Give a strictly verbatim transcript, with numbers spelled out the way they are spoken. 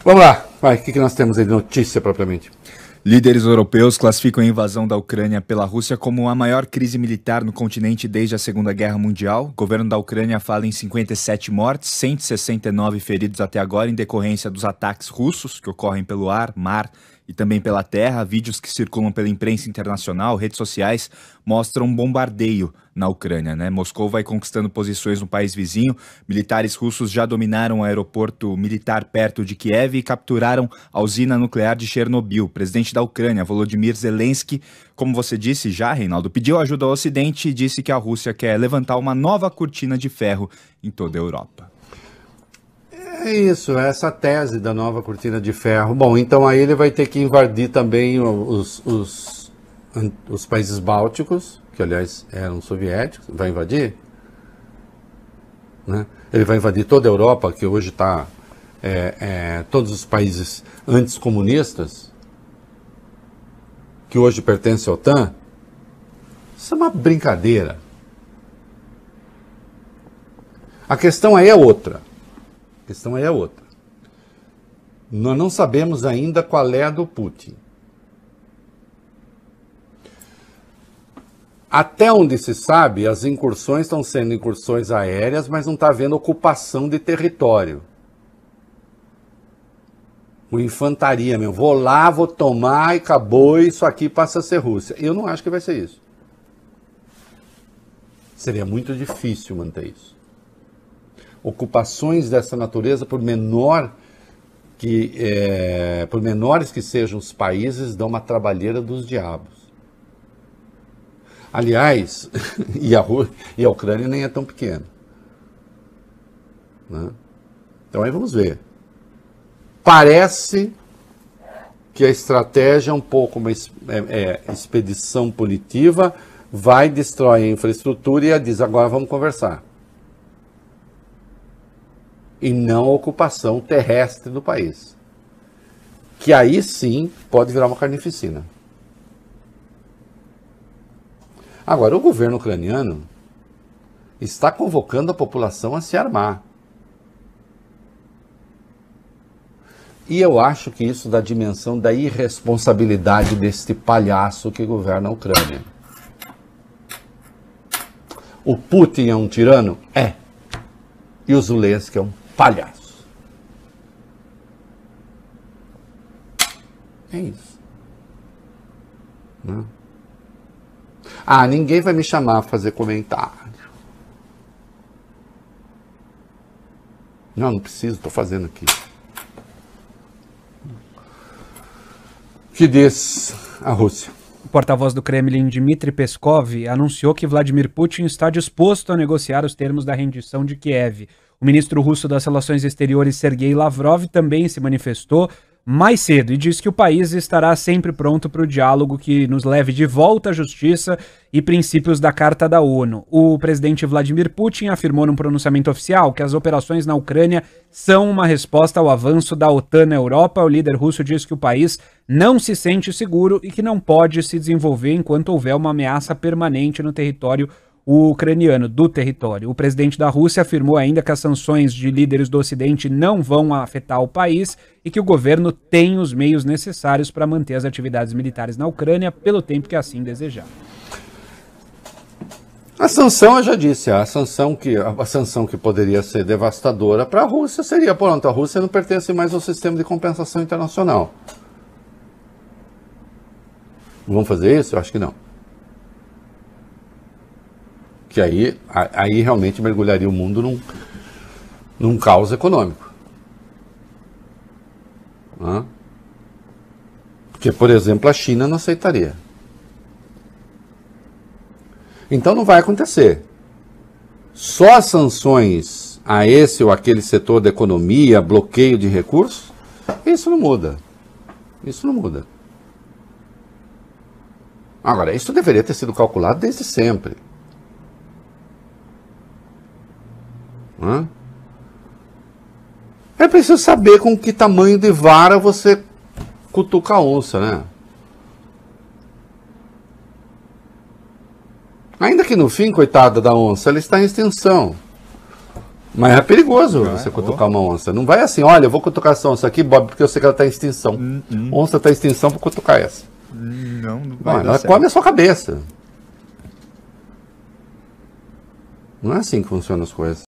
Vamos lá, vai, o que, que nós temos aí de notícia propriamente? Líderes europeus classificam a invasão da Ucrânia pela Rússia como a maior crise militar no continente desde a Segunda Guerra Mundial. O governo da Ucrânia fala em cinquenta e sete mortes, cento e sessenta e nove feridos até agora em decorrência dos ataques russos que ocorrem pelo ar, mar e também pela terra. Vídeos que circulam pela imprensa internacional, redes sociais, mostram um bombardeio na Ucrânia, né? Moscou vai conquistando posições no país vizinho. Militares russos já dominaram o aeroporto militar perto de Kiev e capturaram a usina nuclear de Chernobyl. O presidente da Ucrânia, Volodymyr Zelensky, como você disse já, Reinaldo, pediu ajuda ao Ocidente e disse que a Rússia quer levantar uma nova cortina de ferro em toda a Europa. É isso, é essa tese da nova cortina de ferro. Bom, então aí ele vai ter que invadir também os, os, os países bálticos, que aliás eram soviéticos, vai invadir, né? Ele vai invadir toda a Europa, que hoje está, é, é, todos os países antes comunistas, que hoje pertencem à OTAN. Isso é uma brincadeira. A questão aí é outra. A questão aí é outra. Nós não sabemos ainda qual é a do Putin. Até onde se sabe, as incursões estão sendo incursões aéreas, mas não está havendo ocupação de território. O infantaria mesmo. Vou lá, vou tomar e acabou, isso aqui passa a ser Rússia. Eu não acho que vai ser isso. Seria muito difícil manter isso. Ocupações dessa natureza, por menor que é, por menores que sejam os países, dão uma trabalheira dos diabos. Aliás, e, a Rú- e a Ucrânia nem é tão pequena, né? Então aí vamos ver. Parece que a estratégia é um pouco uma es- é, é, expedição punitiva, vai, destrói a infraestrutura e diz, agora vamos conversar. E não a ocupação terrestre do país. Que aí sim pode virar uma carnificina. Agora, o governo ucraniano está convocando a população a se armar. E eu acho que isso dá dimensão da irresponsabilidade deste palhaço que governa a Ucrânia. O Putin é um tirano? É. E o Zelensky é um palhaço. É isso. Não? Ah, ninguém vai me chamar a fazer comentário. Não, não preciso, estou fazendo aqui. Que diz a Rússia? O porta-voz do Kremlin, Dmitry Peskov, anunciou que Vladimir Putin está disposto a negociar os termos da rendição de Kiev. O ministro russo das Relações Exteriores, Sergei Lavrov, também se manifestou mais cedo e disse que o país estará sempre pronto para o diálogo que nos leve de volta à justiça e princípios da Carta da ONU. O presidente Vladimir Putin afirmou num pronunciamento oficial que as operações na Ucrânia são uma resposta ao avanço da OTAN na Europa. O líder russo disse que o país não se sente seguro e que não pode se desenvolver enquanto houver uma ameaça permanente no território ucraniano, do território. O presidente da Rússia afirmou ainda que as sanções de líderes do Ocidente não vão afetar o país e que o governo tem os meios necessários para manter as atividades militares na Ucrânia pelo tempo que assim desejar. A sanção, eu já disse, a sanção que, a sanção que poderia ser devastadora para a Rússia seria, pronto, a Rússia não pertence mais ao sistema de compensação internacional. Vamos fazer isso? Eu acho que não. Que aí, aí realmente mergulharia o mundo num, num caos econômico. Hã? Porque, por exemplo, a China não aceitaria. Então não vai acontecer. Só as sanções a esse ou aquele setor da economia, bloqueio de recursos, isso não muda. Isso não muda. Agora, isso deveria ter sido calculado desde sempre. Hã? É preciso saber com que tamanho de vara você cutuca a onça, né? Ainda que no fim, coitada da onça, ela está em extinção. Mas é perigoso Vai, você oh. cutucar uma onça. Não vai assim, olha, eu vou cutucar essa onça aqui, Bob, porque eu sei que ela está em extinção. Hum, hum. Onça está em extinção, vou cutucar essa. Hum, não, não vai Não, dar ela certo. come a sua cabeça. Não é assim que funcionam as coisas.